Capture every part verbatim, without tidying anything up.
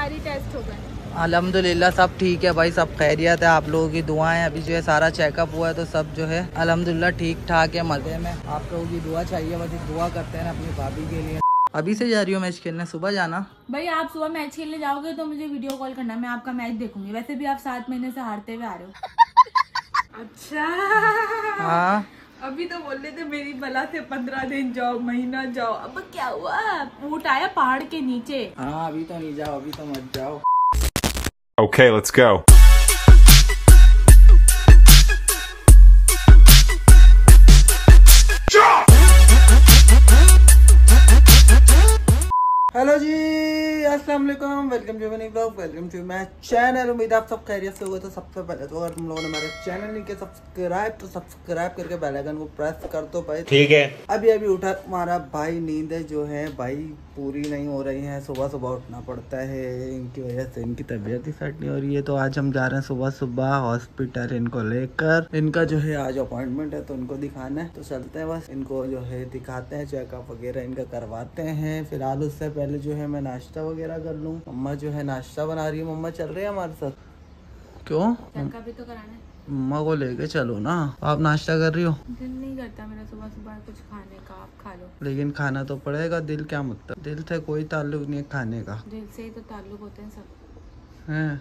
सारी टेस्ट हो गए। अल्हम्दुलिल्लाह सब ठीक है भाई, सब खैरियत है, आप लोगों की दुआएं। अभी जो है सारा चेकअप हुआ है तो सब जो है अल्हम्दुलिल्लाह ठीक ठाक है, मजे में। आप लोगों की दुआ चाहिए, बस दुआ करते हैं अपनी भाभी के लिए। अभी से जा रही हो मैच खेलने? सुबह जाना भाई। आप सुबह मैच खेलने जाओगे तो मुझे वीडियो कॉल करना, मैं आपका मैच देखूंगी। वैसे भी आप सात महीने से हारते हुए आ रहे हो। अच्छा हाँ, अभी तो बोल रहे थे मेरी बला से पंद्रह दिन जाओ, महीना जाओ, अब क्या हुआ? ऊँट आया पहाड़ के नीचे। हाँ अभी तो नहीं जाओ, अभी तो मत जाओ। Okay, let's go. हेलो जी, अस्सलाम वालेकुम, welcome to Mani vlog, welcome to my channel. उम्मीद आप सब खैरियत से होगा। तो सबसे पहले तो अगर तुम लोगों ने मेरा चैनल नहीं किया सब्सक्राइब, तो सब्सक्राइब करके बेल आइकन को प्रेस कर दो भाई। ठीक है। अभी अभी उठा हमारा भाई, नींद जो है भाई पूरी नहीं हो रही है, सुबह सुबह उठना पड़ता है, इनकी वजह से इनकी तबीयत ही सेट नहीं हो रही है। तो आज हम जा रहे हैं सुबह सुबह हॉस्पिटल इनको लेकर। इनका जो है आज अपॉइंटमेंट है तो इनको दिखाना है, तो चलते हैं बस, इनको जो है दिखाते हैं, चेकअप वगैरह इनका करवाते हैं। फिलहाल उससे पहले जो है मैं नाश्ता वगैरह कर लूँ। मम्मा जो है नाश्ता बना रही है, मम्मा चल रही है हमारे साथ। क्यों? भी तो कराना है, मम्मा को लेके चलो ना। आप नाश्ता कर रही हो? दिल नहीं करता मेरा सुबह सुबह कुछ खाने का, आप खा लो। लेकिन खाना तो पड़ेगा। दिल क्या मतलब? दिल से कोई ताल्लुक नहीं है खाने का। दिल से ही तो ताल्लुक होते हैं सब। हैं?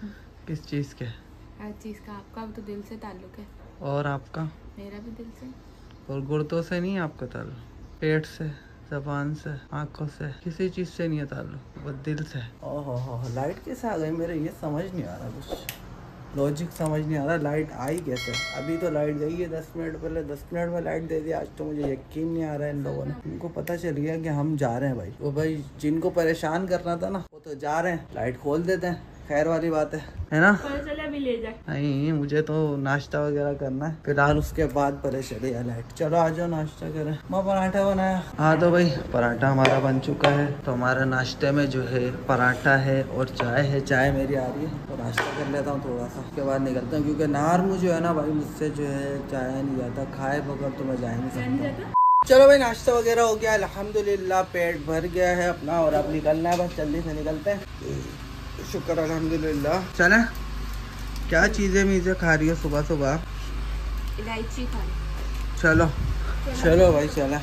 किस चीज़ के? हर चीज का। आपका भी तो दिल से ताल्लुक है। और आपका? मेरा भी दिल से। और गुर्दों से नहीं है आपका ताल्लुक? पेट से, जबान से, आंखों से, किसी चीज़ से नहीं है ताल्लुक, बस दिल से। ओहो हो, लाइट कैसे आ गई मेरे? ये समझ नहीं आ रहा, कुछ लॉजिक समझ नहीं आ रहा। लाइट आई कैसे? अभी तो लाइट गई है दस मिनट पहले, दस मिनट में लाइट दे दी। आज तो मुझे यकीन नहीं आ रहा है इन लोगों ने। उनको पता चल गया कि हम जा रहे हैं भाई। वो भाई जिनको परेशान करना था ना, वो तो जा रहे हैं, लाइट खोल देते हैं। खैर वाली बात है, है ना? चले अभी ले जाए। नहीं, मुझे तो नाश्ता वगैरह करना है फिलहाल, उसके बाद परे चले लाइट। चलो आ जाओ नाश्ता करें। मैं पराठा बनाया। हाँ तो भाई पराठा हमारा बन चुका है। तो हमारे नाश्ते में जो है पराठा है और चाय है। चाय मेरी आ रही है तो नाश्ता कर लेता हूँ थोड़ा सा, उसके बाद निकलता हूँ, क्योंकि नार मुझे है ना भाई, मुझसे जो है जाया नहीं जाता। खाए बगैर तो मैं जा नहीं सकता। चलो भाई नाश्ता वगैरह हो गया अल्हम्दुलिल्लाह, पेट भर गया है अपना, और अब निकलना है, बस जल्दी से निकलते हैं। शुक्र अल्हम्दुलिल्लाह। चले, क्या चीज़ें मीज़ें खा रही हो सुबह सुबह? इलायची खा ली। चलो चलो भाई चला।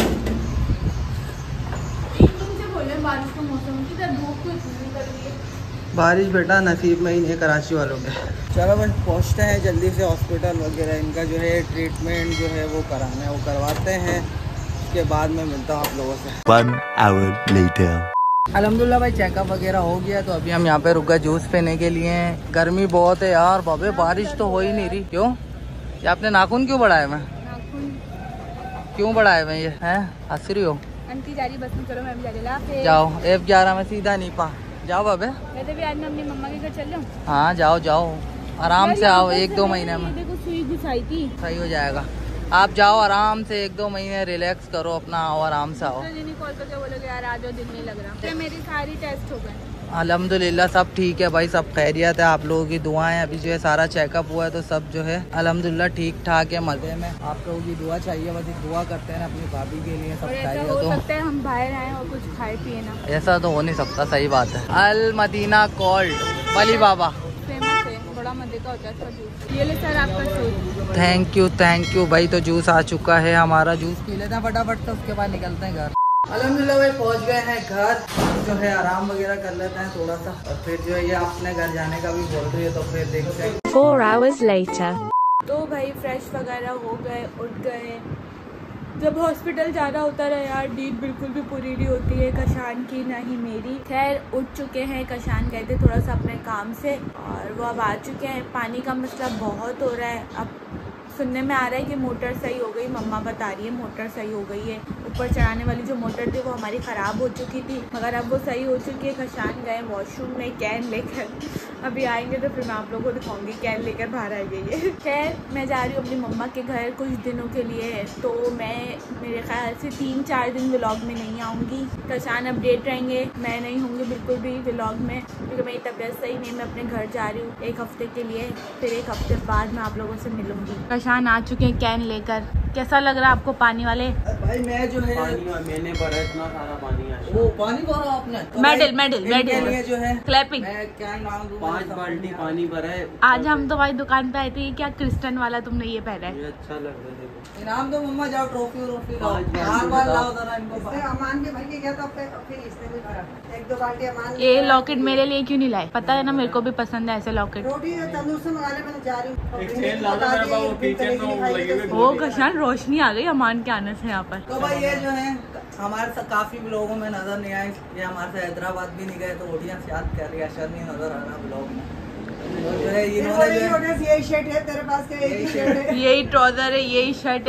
तुमसे बोले बारिश का मौसम की तरह धूप को इतनी कर रही है। बारिश बेटा नसीब में ही नहीं, कराची वालों के। चलो भाई पहुंचते हैं जल्दी से हॉस्पिटल वगैरह। इनका जो है ट्रीटमेंट जो है वो कराना है, वो करवाते हैं, उसके बाद मैं मिलता हूँ आप लोगों से। One hour later. अल्हम्दुलिल्लाह भाई चेकअप वगैरह हो गया, तो अभी हम यहाँ पे रुक गए जूस पीने के लिए। गर्मी बहुत है यार बाबे, बारिश तो हो ही नहीं रही। क्यों? ये आपने नाखून क्यों बढ़ाए? मैं नाखून क्यों बढ़ाए मैं? ये है हंस रही हो? आंटी जा रही बस में, चलो मैं भी जा रही। जाओ एफ ग्यारह में सीधा नहीं पा जाओ बाबे। वैसे भी आज मैं अपनी मम्मा के घर चल रहा हूँ। हाँ जाओ जाओ, आराम से आओ, एक दो महीने में देखो सुई घुसाई थी, सही हो जाएगा। आप जाओ आराम से, एक दो महीने रिलैक्स करो अपना, आओ आराम से आओ। कॉल करके बोलोगे यार आज दिन नहीं लग रहा। मेरी सारी टेस्ट हो गए अल्हम्दुलिल्लाह सब ठीक है भाई, सब खैरियत है, आप लोगों की दुआएं। अभी जो है सारा चेकअप हुआ है तो सब जो है अल्हम्दुलिल्लाह ठीक ठाक है, मजे में। आप लोगों की दुआ चाहिए, बस दुआ करते हैं अपनी भाभी के लिए, सब खैरियत हो। सकता है हम बाहर आए और कुछ खाए पिए ना, ऐसा तो हो नहीं सकता, सही बात है। अल मदीना कोल्ड वली बाबा फेमस है, बड़ा मजे का होता है इसका जूस। ये ले सर आपका juice. Thank you thank you भाई। तो जूस आ चुका है हमारा, जूस पी लेते हैं फटाफट, तो उसके बाद निकलते हैं घर। अल्हम्दुलिल्लाह भाई पहुंच गए हैं घर, जो है आराम वगैरह कर लेते हैं थोड़ा सा, और फिर जो है ये अपने घर जाने का भी बोल रही है, तो फिर देखते हैं। Four hours later. तो भाई फ्रेश वगैरह हो गए, उठ गए। जब हॉस्पिटल जाना होता है यार, नींद बिल्कुल भी पूरी नहीं होती है, कशान की ना ही मेरी। खैर उठ चुके हैं, कशान गए थे थोड़ा सा अपने काम से, और वो अब आ चुके हैं। पानी का मसला बहुत हो रहा है, अब सुनने में आ रहा है कि मोटर सही हो गई, मम्मा बता रही है मोटर सही हो गई है। ऊपर चढ़ाने वाली जो मोटर थी वो हमारी ख़राब हो चुकी थी, मगर अब वो सही हो चुकी है। खशान गए वॉशरूम में कैन लेकर, अभी आएंगे तो फिर मैं आप लोगों को दिखाऊंगी कैन लेकर बाहर आई गई है। खैर मैं जा रही हूँ अपनी मम्मा के घर कुछ दिनों के लिए, तो मैं मेरे ख्याल से तीन चार दिन व्लॉग में नहीं आऊँगी। खशान अपडेट रहेंगे, मैं नहीं होंगी बिल्कुल भी व्लॉग में, क्योंकि मेरी तबीयत सही नहीं। मैं अपने घर जा रही हूँ एक हफ्ते के लिए, फिर एक हफ्ते बाद मैं आप लोगों से मिलूंगी। खशान आ चुके हैं कैन लेकर। कैसा लग रहा है आपको पानी वाले? भाई मैं जो है मैंने भरा इतना सारा पानी है। वो पानी भरा आपने? मेडल मेडल मेडल ये जो है क्लैपिंग। मैं क्या नाम दूं? पांच बाल्टी पानी भरा है। आज हम तुम्हारी दुकान पे आए थे, क्या क्रिस्टन वाला तुमने ये पहना है? ये अच्छा लग रहा है। इनाम दो मम्मा, जाओ ट्रॉफी व्रॉफी लाओ, बार बार लाओ जरा इनको। अमान के भर के गया तो फिर इसने भी भरा एक दो बाल्टी अमान। ये लॉकेट मेरे लिए क्यों नहीं लाए? पता है ना मेरे को भी पसंद है ऐसे लॉकेट। रोटी तंदूर से मंगा ले, मैंने जा रही हूँ। वो कशान रोशनी आ गई अमान के आने से यहाँ पर। तो भाई ये जो है हमारे साथ काफी लोगों में नजर नहीं आए, ये हमारे से हैदराबाद भी नहीं गए, तो ऑडियंस याद कर रही है, असर नहीं नजर आ रहा ब्लॉग में। तो जो है इन्होंने जो है यही शर्ट है तेरे पास के, यही शर्ट है, यही ट्राउजर है, यही शर्ट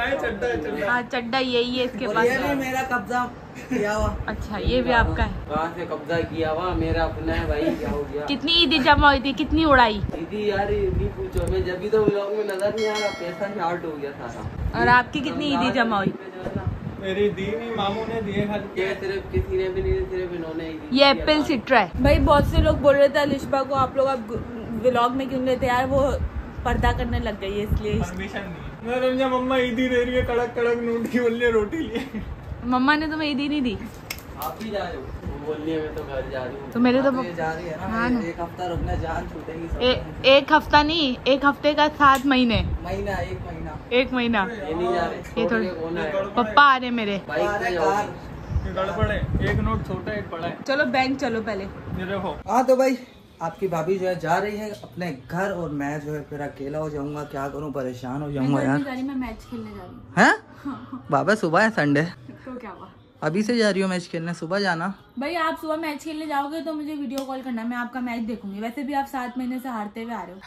है, हाँ चड्डा यही है इसके पास। ये भी मेरा कब्जा किया हुआ। अच्छा ये भी आपका है? कहाँ से कब्जा किया हुआ? मेरा अपना है भाई। क्या हो गया? कितनी ईदी जमा हुई थी, कितनी उड़ाई? दीदी यार नहीं पूछो, मैं जब भी तो व्लॉग में नजर नहीं आ रहा, पैसा शॉर्ट हो गया सारा। और आपकी कितनी ईदी जमा हुई? मेरी दी नहीं, मामू ने दिए खाली। ये सिर्फ किसी ने भी नहीं, सिर्फ इन्होंने ही दी। ये एप्पल सिट्रा है भाई। बहुत से लोग बोल रहे थे अलिशबा को आप लोग अब व्लॉग में क्यों लेते यार, वो पर्दा करने लग गई है इसलिए। परमिशन नहीं। मैं समझा मम्मा ईदी दे रही है, कड़क कड़क नून की बोलिए रोटी लिए। मम्मा ने तुम्हें ईदी नहीं दी? आप भी जा रहे हो? बोलने में तो घर जा रही हूँ। तो मेरे तो ये जा रही है ना, हाँ ना। एक हफ्ता रुकना, जान छूटेगी सब। ए, एक हफ्ता नहीं, एक हफ्ते का सात महीने। महीना, एक महीना, एक महीना। ये नहीं जा रहे। ये थोड़ी कौन है? पप्पा आ रहे मेरे। बाइक पे जाओगे? ये गड़बड़ है, एक नोट छोटा एक बड़ा है। चलो बैंक चलो पहले। ये देखो। हाँ तो भाई आपकी भाभी जो है जा रही है अपने घर, और मैं जो है फिर अकेला हो जाऊंगा, क्या करूँ, परेशान हो जाऊंगा यार। मैं मैच खेलने जा रही हूँ। हैं बाबा सुबह है संडे, तो क्या हुआ? अभी से जा रही हूँ मैच खेलने, सुबह जाना। भाई आप सुबह मैच खेलने जाओगे तो मुझे वीडियो कॉल करना, मैं आपका मैच देखूंगी। वैसे भी आप सात महीने से हारते हुए आ रहे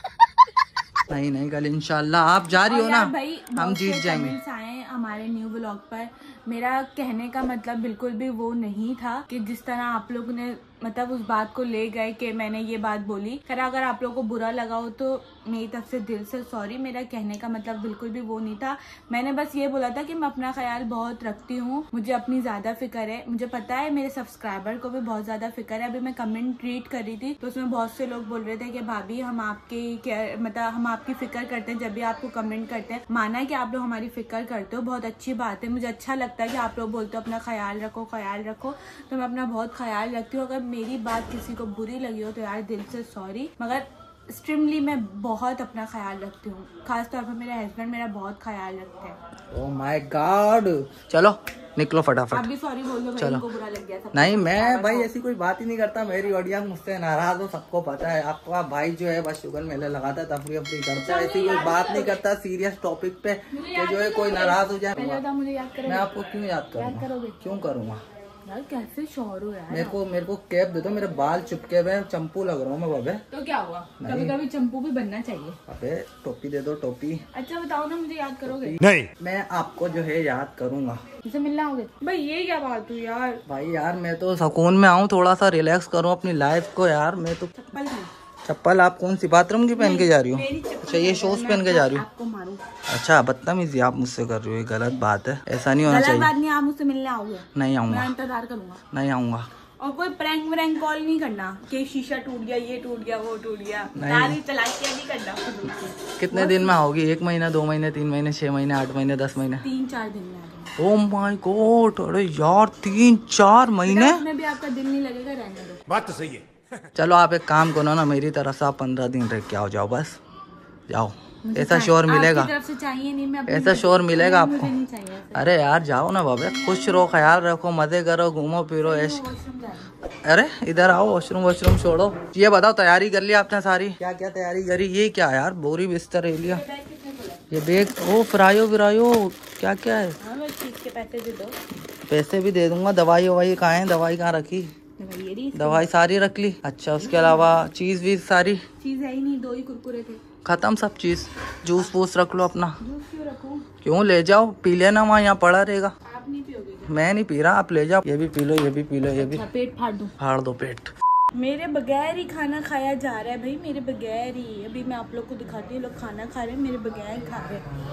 हो। नहीं नहीं कल इंशाल्लाह आप जा रही हो ना, भाई हम जीत जाएंगे। कमेंट्स आए हमारे न्यू व्लॉग पर, मेरा कहने का मतलब बिल्कुल भी वो नहीं था कि जिस तरह आप लोगों ने मतलब उस बात को ले गए कि मैंने ये बात बोली। खैर अगर आप लोगों को बुरा लगा हो तो मेरी तरफ से दिल से सॉरी। मेरा कहने का मतलब बिल्कुल भी वो नहीं था। मैंने बस ये बोला था कि मैं अपना ख्याल बहुत रखती हूँ, मुझे अपनी ज्यादा फिक्र है। मुझे पता है मेरे सब्सक्राइबर को भी बहुत ज्यादा फिक्र है। अभी मैं कमेंट रीड कर रही थी तो उसमें बहुत से लोग बोल रहे थे कि भाभी हम आपकी केयर मतलब हम आपकी फिक्र करते हैं जब भी आपको कमेंट करते हैं। माना है कि आप लोग हमारी फिक्र करते हो, बहुत अच्छी बात है। मुझे अच्छा लगता है कि आप लोग बोलते हो अपना ख्याल रखो ख्याल रखो, तो मैं अपना बहुत ख्याल रखती हूँ। अगर मेरी बात किसी को बुरी लगी हो तो यार दिल से सॉरी, मगर एक्सट्रीमली मैं बहुत अपना ख्याल रखती हूँ। खासतौर पर मेरे हस्बैंड मेरा बहुत ख्याल रखते हैं। ओह माय गॉड, चलो निकलो फटाफट। आप भी सॉरी बोल दो भाई, इनको बुरा लग गया था। नहीं मैं भाई ऐसी कोई बात ही नहीं करता, मेरी ऑडियंस मुझसे नाराज हो सबको पता है। आपका भाई जो है बस शुगर मेले लगाता है, तफरी अफरी करता है, ऐसी कोई बात नहीं करता सीरियस टॉपिक पे कि जो है कोई नाराज हो जाए। मुझे याद करो, मैं आपको क्यों याद करूँगा, क्यों करूँगा यार? कैसे शौर हो यार। मेरे को मेरे को कैप दे दो, मेरे बाल चिपके हुए चंपू लग रहा हूँ मैं बाबे। तो क्या हुआ, कभी कभी चंपू भी बनना चाहिए। अबे टोपी दे दो, टोपी। अच्छा बताओ ना, मुझे याद करोगे? नहीं। मैं आपको जो है याद करूंगा। मुझसे मिलना होगे भाई? ये क्या बात हुई यार? भाई यार मैं तो सुकून में आऊँ, थोड़ा सा रिलैक्स करूँ अपनी लाइफ को यार। मैं तो चप्पल है। चप्पल आप कौन सी बाथरूम की पहन के जा रही हो? अच्छा ये शूज पहन के जा रही हो? आपको मारूं। अच्छा बदतमीजी आप मुझसे कर रही हो, ये गलत बात है, ऐसा नहीं होना गलत चाहिए। बात नहीं, आप मुझसे मिलने आओगे? नहीं मैं आऊंगा, इंतजार करूंगा। नहीं आऊंगा। और कोई प्रैंक व्रैंक कॉल नहीं करना कि शीशा टूट गया, ये टूट गया, वो टूट गया। नहीं। गाड़ी चला के नहीं करना। कितने दिन में आओगी? एक महीना, दो महीने, तीन महीने, छह महीने, आठ महीने, दस महीने? तीन चार दिन में आ जाऊंगा। ओह माय गॉड, अरे यार तीन चार महीने उसमें भी आपका दिल नहीं लगेगा, रहने दो। बात तो सही है। चलो आप एक काम करो ना, मेरी तरफ से आप पंद्रह दिन रह के आओ, जाओ बस जाओ। ऐसा शोर मिलेगा? आपकी तरफ से चाहिए नहीं, मैं अपनी ऐसा शोर मिलेगा आपको? मुझे नहीं चाहिए ऐसा। अरे यार जाओ ना बाबे, खुश रहो, ख्याल रखो, मजे करो, घूमो फिरो ऐश। वॉशरूम जा रही हूँ। अरे इधर आओ, वॉशरूम वॉशरूम छोड़ो। ये बताओ तैयारी कर ली आपने सारी? क्या क्या तैयारी करी? ये क्या यार, बोरी बिस्तर ले लिया, ये बैग, ओ फ्रायो विरायो क्या क्या है? हाँ, बस चीज के पैसे दे दो। पैसे भी दे दूंगा। दवाई ववाई कहाँ है? दवाई कहाँ रखी? ये रही दवाई सारी रख ली? अच्छा उसके अलावा चीज वीज सारी चीज है ही नहीं, दो ही कुरकुरे थे। खत्म सब चीज? जूस वूस रख लो अपना। जूस क्यों रखूं? क्यों, ले जाओ पी लेना, वहाँ यहाँ पड़ा रहेगा। आप नहीं पियोगे क्या? मैं नहीं पी रहा, आप ले जाओ। ये भी पी लो, ये भी पी लो, ये भी। अच्छा, पेट फाड़ दूं? फाड़ दो पेट। मेरे बगैर ही खाना खाया जा रहा है भाई, मेरे बगैर ही। अभी मैं आप लोग को दिखाती हूँ, लोग खाना खा रहे हैं, मेरे बगैर खा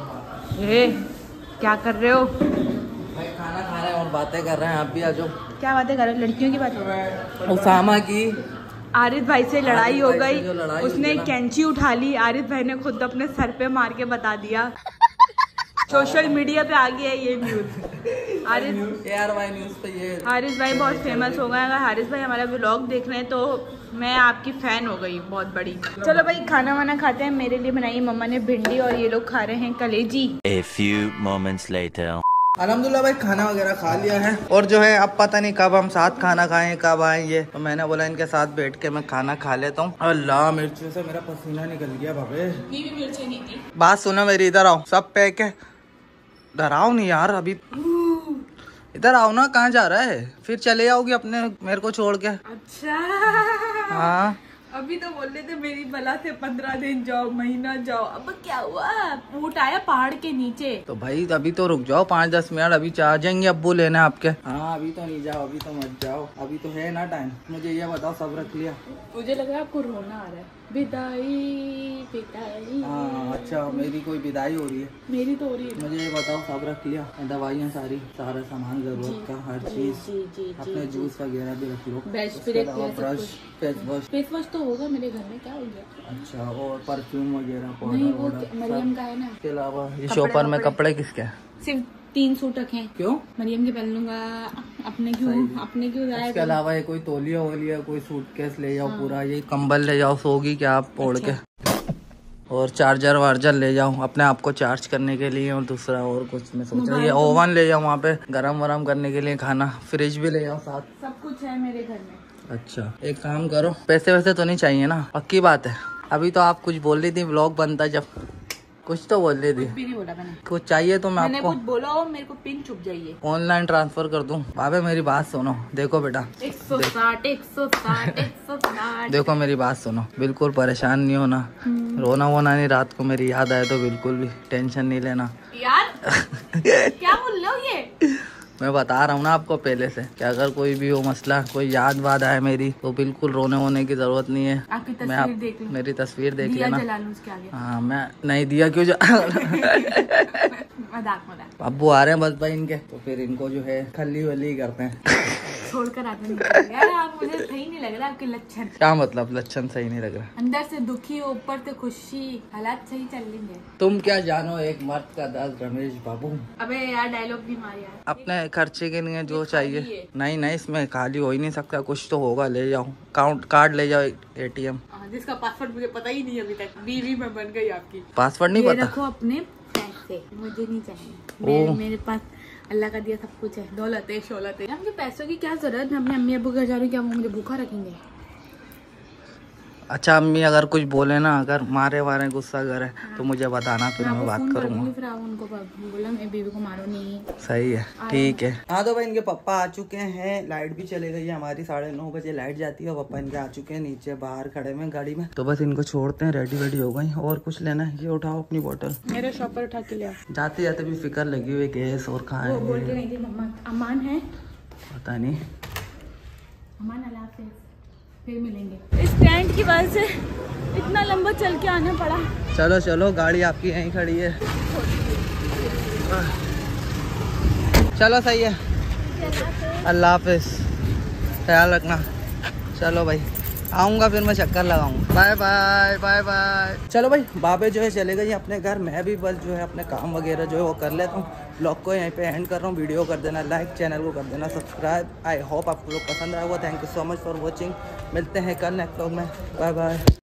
रहे हैं। ए, क्या कर रहे हो भाई? खाना खा रहे हैं और बातें कर रहे हैं। आप भी आ जाओ। क्या बातें कर रहे हो? लड़कियों की बात? उसामा की आरिफ भाई से लड़ाई हो आरिफ भाई गई, से जो लड़ाई उसने हुई ना। कैंची उठा ली, आरिफ भाई ने खुद अपने सर पे मार के बता दिया। सोशल मीडिया पे आ गया है ये न्यूज। हारिस यार भाई न्यूज पे ये हारिस भाई बहुत फेमस हो गए। अगर हारिस भाई हमारा व्लॉग देख रहे हैं तो मैं आपकी फैन हो गई बहुत बड़ी। चलो भाई खाना वाना खाते हैं। मेरे लिए बनाई मम्मा ने भिंडी और ये लोग खा रहे हैं कलेजी। A few moments later. अल्हम्दुलिल्लाह भाई खाना वगैरह खा लिया है और जो है अब पता नहीं कब हम साथ खाना खाएं कब आएंगे, तो मैंने बोला इनके साथ बैठ के मैं खाना खा लेता हूँ। अल्लाह मिर्चियों से मेरा पसीना निकल गया भाभी। भी मिर्ची नहीं थी। बात सुनो मेरी, इधर आओ सब पैक है। डराओ नहीं यार, अभी इधर आओ ना। कहाँ जा रहा है? फिर चले आओगी अपने मेरे को छोड़ के? अच्छा हाँ अभी तो बोल रहे थे मेरी बला से पंद्रह दिन जाओ महीना जाओ, अब क्या हुआ? ऊँट आया पहाड़ के नीचे। तो भाई अभी तो रुक जाओ पाँच दस मिनट, अभी आ जाएंगे अब्बू लेने आपके। हाँ अभी तो नहीं जाओ, अभी तो मत जाओ, अभी तो है ना टाइम। मुझे ये बताओ सब रख लिया? मुझे लग रहा है आपको रोना आ रहा है। विदाई विदाई। हाँ अच्छा मेरी कोई विदाई हो रही है? मेरी तो हो रही है। मुझे ये बताओ सब रख लिया? दवाइयाँ सारी, सारा सामान जरूरत का हर चीज, जी जी अपने जूस वगैरह भी रख लो। Best brush face wash face wash तो होगा मेरे घर में, क्या हो गया? अच्छा और परफ्यूम वगैरह नहीं पाउडर वो वाउडर मरियम का है ना। इसके अलावा ये शॉपर में कपड़े किसके हैं? सिर्फ तीन सूट रखे। क्यों? मरियम के पहन लूंगा, अपने क्यों अपने क्यों जाए? इसके अलावा ये कोई तौलिया वोलिया कोई सूटकेस ले जाओ पूरा, ये कंबल ले जाओ, सोगी क्या आप ओढ़ के, और चार्जर वार्जर ले जाओ अपने आप को चार्ज करने के लिए, और दूसरा और कुछ मैं सोच रहा ये ओवन ले जाओ वहाँ पे गरम वरम करने के लिए खाना, फ्रिज भी ले जाओ साथ, सब कुछ है मेरे घर में। अच्छा एक काम करो, पैसे वैसे तो नहीं चाहिए ना? पक्की बात है। अभी तो आप कुछ बोल रही थी व्लॉग बनता जब, कुछ तो बोल रही थी। कुछ भी नहीं बोला मैंने। कुछ चाहिए तो मैं मैंने आपको कुछ बोला हो मेरे को पिन चुप जाइए, ऑनलाइन ट्रांसफर कर दूं। बाबे मेरी बात सुनो, देखो बेटा एक सौ साठ एक सौ साठ एक सौ साठ। देखो मेरी बात सुनो, बिल्कुल परेशान नहीं होना, रोना वोना नहीं, रात को मेरी याद आए तो बिल्कुल भी टेंशन नहीं लेना यार। क्या बोल रहे हो ये? मैं बता रहा हूँ ना आपको पहले से कि अगर कोई भी हो मसला, कोई याद वाद आए मेरी, तो बिल्कुल रोने वोने की जरूरत नहीं है। आपकी मैं आप तस्वीर देख लूं। मेरी तस्वीर देख दिया लेना। जला लूं उसके आगे। हाँ मैं नहीं दिया क्यों जा मजाक मजाक। अब्बू आ रहे हैं बस भाई इनके, तो फिर इनको जो है खल्ली वल्ली करते हैं। छोड़कर आते नहीं यार, आप मुझे सही नहीं लग रहा आपके लक्षण। क्या मतलब लक्षण सही नहीं लग रहा? अंदर से दुखी हो ऊपर से खुशी, हालात सही चल रही तुम क्या जानो एक मर्द का दर्द रमेश बाबू। अबे यार डायलॉग भी मार यार। अपने खर्चे के लिए जो ये खाली चाहिए। है। नहीं नहीं इसमें खाली हो ही नहीं सकता, कुछ तो होगा, ले जाओ काउंट कार्ड ले जाओ एटीएम। जिसका पासवर्ड मुझे पता ही नहीं अभी तक, बीवी में बन गई आपकी। पासवर्ड नहीं ये पता? रखो अपने पैसे, मुझे नहीं चाहिए। ओ। मेरे, मेरे पास अल्लाह का दिया सब कुछ है, दौलत है शौलत है। मुझे पैसों की क्या जरूरत है? अपने अम्मी अब्बू घर जा रही हूँ, क्या वो मुझे भूखा रखेंगे? अच्छा अम्मी अगर कुछ बोले ना, अगर मारे वारे गुस्सा करे तो मुझे बताना, फिर मैं बात करूँगा। फिर आप उनको बोला मेरी बीवी को मारो नहीं। सही है ठीक है। हाँ तो भाई इनके पापा आ चुके हैं, लाइट भी चले गई है हमारी, साढ़े नौ बजे लाइट जाती है। पापा इनके आ चुके हैं, नीचे बाहर खड़े में गाड़ी में, तो बस इनको छोड़ते हैं, रेडी वेडी हो गई। और कुछ लेना है? ये उठाओ अपनी बोतल, मेरे शॉपर उठा के लिया। जाते जाते भी फिक्र लगी हुई गैस और खाए। वो बोल के नहीं थी मम्मा अमान है, पता नहीं। अमान अल्लाह हाफिज़, फिर मिलेंगे। स्टैंड की वजह से इतना लंबा चल के आना पड़ा। चलो चलो गाड़ी आपकी यहीं खड़ी है, चलो सही है। अल्लाह हाफिज, ख्याल रखना। चलो भाई आऊँगा फिर मैं चक्कर लगाऊंगा। Bye bye bye bye. चलो भाई बाबे जो है चले गए अपने घर, मैं भी बस जो है अपने काम वगैरह जो है वो कर लेता हूँ। ब्लॉग को यहीं पे एंड कर रहा हूँ। वीडियो कर देना लाइक, चैनल को कर देना सब्सक्राइब। आई होप आपको लोग पसंद आया होगा। Thank you so much for watching. मिलते हैं कल नेक्स्ट ब्लॉग में। Bye bye.